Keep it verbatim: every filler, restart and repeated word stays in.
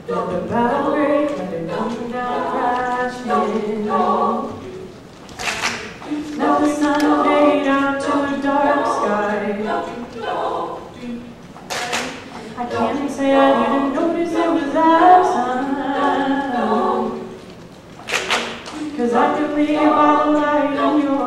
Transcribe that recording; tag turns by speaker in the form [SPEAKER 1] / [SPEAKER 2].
[SPEAKER 1] Let the battle break, let it come down crashing. Now the sun will fade out to a dark sky. I can't say I didn't notice it was that sun, 'cause I could leave all the light in your